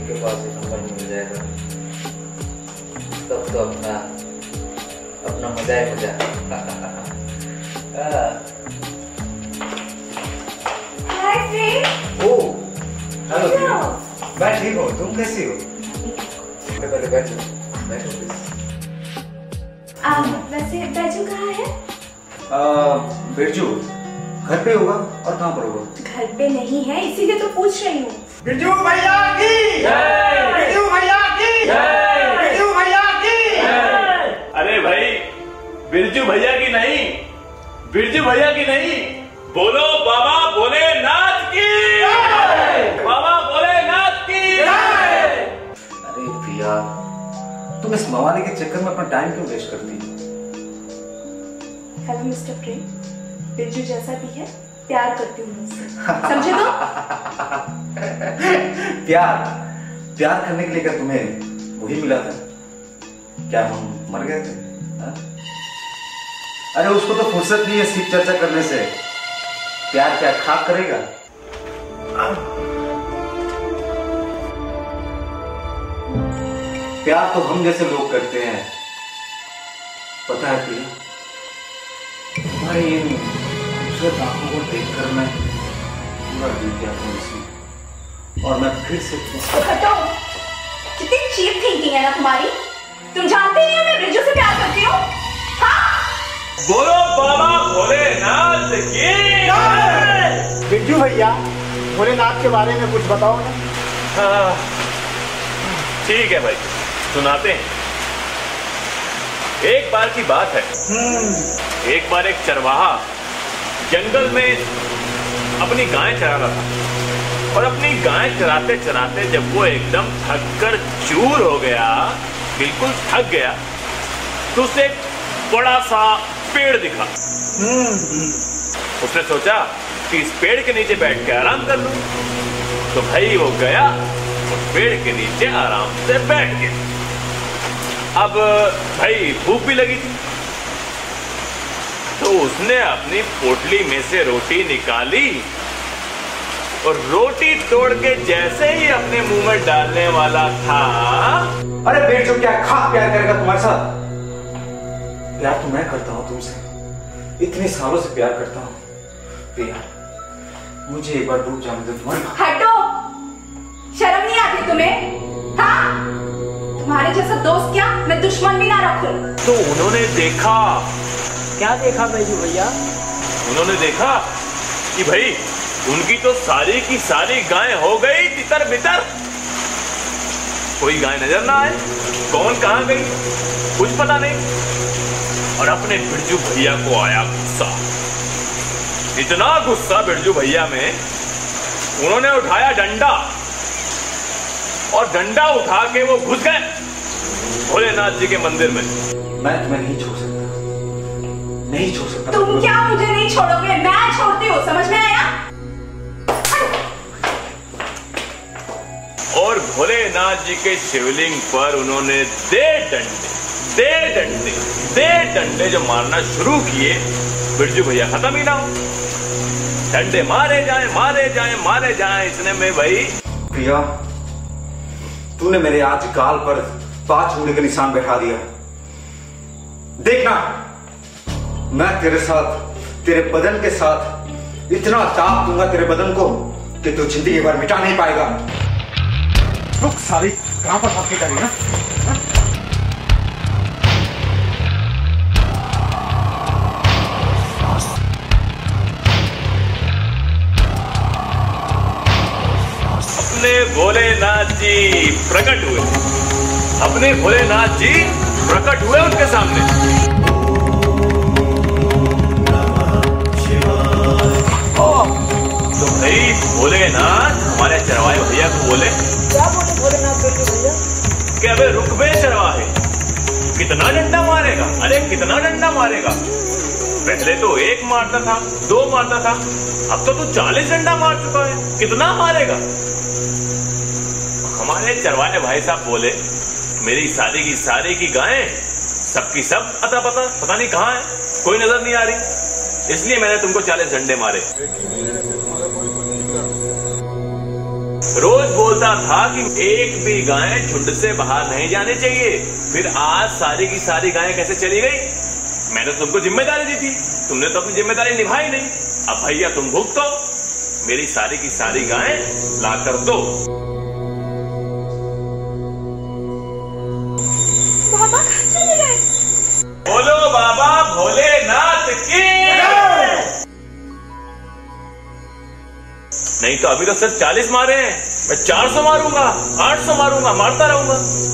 के पास भी नंबर मिल जाएगा तब तो अपना मजा ही मजा। Hi friend. ओ हेलो, मैं ठीक हूँ, तुम कैसी हो? पहले बैठो प्लीज। वैसे बैजू कहाँ है? बिरजू घर पे होगा। और कहाँ पर होगा? घर पे नहीं है, इसीलिए तो पूछ रही हूँ। बिरजू भैया की जय, बिरजू भैया की जय, बिरजू भैया की जय। अरे भाई, बिरजू भैया की नहीं, बिरजू भैया की नहीं, बोलो बाबा भोलेनाथ की जय, बाबा भोलेनाथ की जय। अरे प्रिया, तुम इस मवाली के चक्कर में अपना टाइम क्यों वेस्ट करती हो? हेलो मिस्टर प्रेम, बिरजू जैसा भी है, प्यार करती हूँ मुझसे, समझे तो? प्यार करने के लिए क्या तुम्हें वही मिला था? क्या हम मर गए थे? हा? अरे उसको तो फुर्सत नहीं है सिर्फ चर्चा करने से। प्यार क्या खाक करेगा? प्यार तो हम जैसे लोग करते हैं, पता है प्रिया? तुम्हारी इन खूबसूरत आंखों को देखकर मैं पूरा जीत गया हूँ इसमें, और मैं फिर से हटो, कितनी चीप थिंकिंग है ना तुम्हारी। तुम जानते नहीं हो मैं बिरजू से प्यार करती हूँ। हाँ? बोलो बाबा भोलेनाथ की जय। बिरजू भैया, भोलेनाथ के बारे में कुछ बताओ ना। हाँ, ठीक है भाई, सुनाते हैं। एक बार की बात है, एक बार एक चरवाहा जंगल में अपनी गाय चरा रहा था, और अपनी गाय चराते चराते जब वो एकदम थक कर चूर हो गया, बिल्कुल थक गया, तो उसे एक बड़ा सा पेड़ दिखा। उसने सोचा कि इस पेड़ के नीचे बैठ के आराम कर लूं। तो भाई वो गया और पेड़ के नीचे आराम से बैठ गया। अब भाई भूख भी लगी थी, तो उसने अपनी पोटली में से रोटी निकाली, और रोटी तोड़ के जैसे ही अपने मुंह में डालने वाला था। अरे बेट, जो क्या खाक प्यार करेगा तुम्हारे साथ? प्यार तो मैं करता हूं तुमसे, इतने सालों से प्यार करता हूं प्रिया। मुझे एक बार डूब जाने दो तुम्हारे। हटो, शर्म नहीं आती तुम्हें? हाँ? तुम्हारे जैसा दोस्त क्या मैं दुश्मन भी ना रखूं। तो उन्होंने देखा, क्या देखा बिरजू भैया? उन्होंने देखा कि भाई उनकी तो सारी की सारी गाय हो गई तितर बितर। कोई गाय नजर ना आए, कौन कहां गई कुछ पता नहीं। और अपने बिरजू भैया को आया गुस्सा, इतना गुस्सा बिरजू भैया में, उन्होंने उठाया डंडा, और डंडा उठा के वो घुस गए भोलेनाथ जी के मंदिर में। मैं तुम्हें नहीं छोड़ सकता, नहीं छोड़ सकता। तुम क्या मुझे नहीं छोड़ोगे? मैं छोड़ती हूँ, समझ में आया? और भोलेनाथ जी के शिवलिंग पर उन्होंने दे डंडे जो मारना शुरू किए, बिरजू भैया खत्म ही ना हो। डंडे मारे जाए, इतने में भाई। प्रिया, तूने मेरे आज गाल पर 5 उंगली का निशान बैठा दिया। देखना, मैं तेरे साथ, तेरे बदन के साथ इतना दाब दूंगा तेरे बदन को कि तू जिंदगी भर मिटा नहीं पाएगा। रुक साली, कहां पर भाग के करी ना? अपने भोलेनाथ जी प्रकट हुए, अपने भोलेनाथ जी प्रकट हुए उनके सामने। तो भाई भोलेनाथ हमारे चरवाहे भैया को बोले, क्या बोले भोलेनाथ भैया? कि अबे रुक बे चरवाहे, कितना डंडा मारेगा? अरे कितना डंडा मारेगा? पहले तो 1 मारता था, 2 मारता था, अब तो तू 40 डंडा मार चुका है, कितना मारेगा? हमारे चरवाहे भाई साहब बोले, मेरी सारी की गायें सबकी सब अता पता नहीं कहां है, कोई नजर नहीं आ रही, इसलिए मैंने तुमको 40 डंडे मारे। रोज बोल होता था कि एक भी गाय झुंड से बाहर नहीं जानी चाहिए। फिर आज सारी की सारी गायें कैसे चली गई? मैंने तुमको जिम्मेदारी दी थी, तुमने तो अपनी जिम्मेदारी निभाई नहीं। अब भैया तुम भुगतो, मेरी सारी की सारी गायें ला कर दो। बाबा चले गए। बोलो बाबा भोलेनाथ की। नहीं तो अभी तो सिर्फ 40 मारे हैं, मैं 400 मारूंगा, 800 मारूंगा, मारता रहूंगा।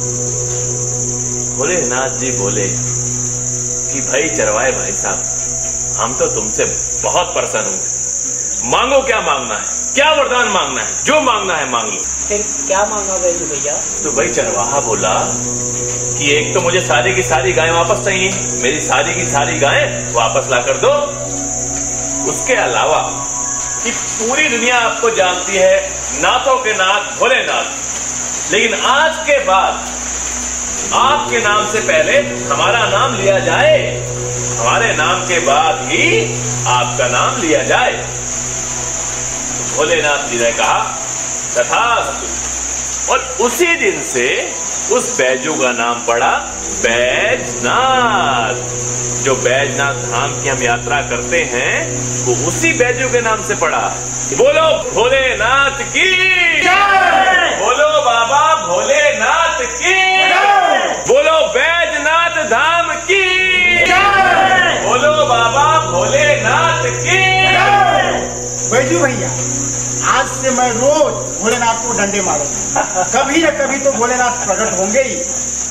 भोलेनाथ जी बोले कि भाई चरवाए भाई साहब, हम तो तुमसे बहुत प्रसन्न हूं। मांगो क्या मांगना है, क्या वरदान मांगना है, जो मांगना है मांग लो। फिर क्या मांगा बैजू भैया? तो भाई चरवाहा बोला कि एक तो मुझे सारी की सारी गायें वापस चाहिए, मेरी सारी की सारी गायें वापस ला कर दो। उसके अलावा कि पूरी दुनिया आपको जानती है नाथों के नाथ भोलेनाथ, लेकिन आज के बाद आपके नाम से पहले हमारा नाम लिया जाए, हमारे नाम के बाद ही आपका नाम लिया जाए। भोलेनाथ जी ने कहा तथास्तु, और उसी दिन से उस बैजू का नाम पड़ा बैजनाथ। जो बैजनाथ धाम की हम यात्रा करते हैं वो उसी बैजू के नाम से पड़ा। बोलो भोलेनाथ की जय, बोलो बाबा भोलेनाथ की जय, बोलो बैजनाथ धाम की जय, बोलो बाबा भोलेनाथ की जय। बैजू भैया, आज से मैं रोज भोलेनाथ को डंडे मारूंगा। कभी न कभी तो भोलेनाथ प्रकट होंगे ही।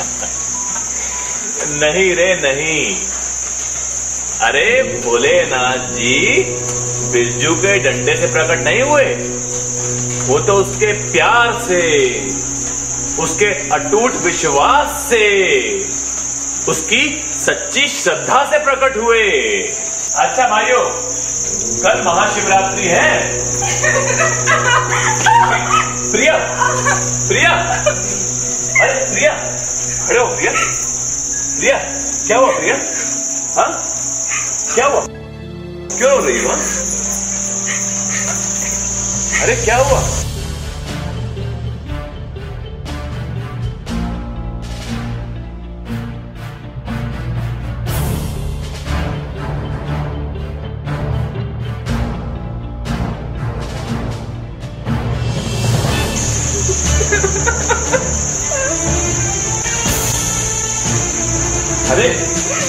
नहीं रे नहीं, अरे भोलेनाथ जी बिरजू के डंडे से प्रकट नहीं हुए, वो तो उसके प्यार से, उसके अटूट विश्वास से, उसकी सच्ची श्रद्धा से प्रकट हुए। अच्छा भाइयों, कल महाशिवरात्रि है। प्रिया, प्रिया, अरे प्रिया, खड़े हो प्रिया। प्रिया, क्या हुआ प्रिया? हाँ, क्या हुआ? क्यों रो रही हो? अरे क्या हुआ? अरे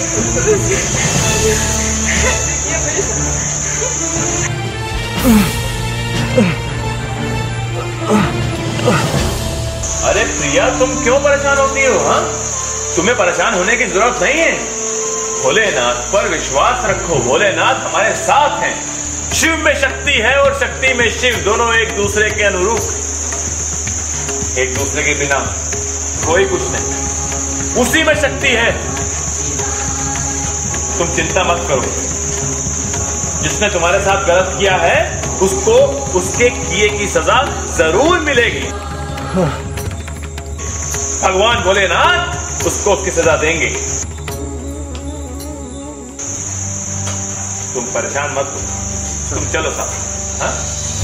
अरे प्रिया, तुम क्यों परेशान होती हो? हाँ, तुम्हें परेशान होने की जरूरत नहीं है। भोलेनाथ पर विश्वास रखो, भोलेनाथ हमारे साथ हैं। शिव में शक्ति है और शक्ति में शिव, दोनों एक दूसरे के अनुरूप, एक दूसरे के बिना कोई कुछ नहीं। उसी में शक्ति है, तुम चिंता मत करो। जिसने तुम्हारे साथ गलत किया है उसको उसके किए की सजा जरूर मिलेगी। भगवान भोलेनाथ उसको उसकी सजा देंगे। तुम परेशान मत हो, तुम चलो साथ। हाँ?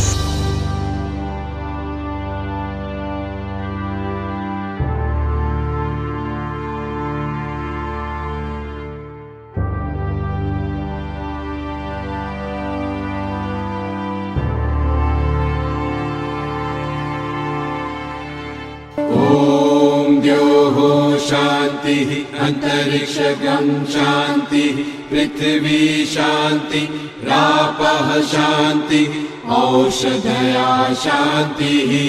शांति अंतरिक्षगं शांति पृथ्वी शांति रापः शांति औषधया शांति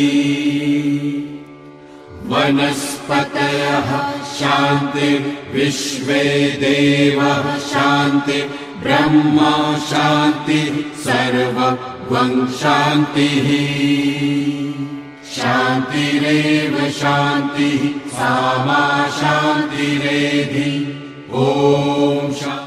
वनस्पतयः शांति विश्वे देवः शांति ब्रह्मा शांति सर्वं शांतिः शांतिरेव शांति सामा शांतिरेधि। ओम शांति।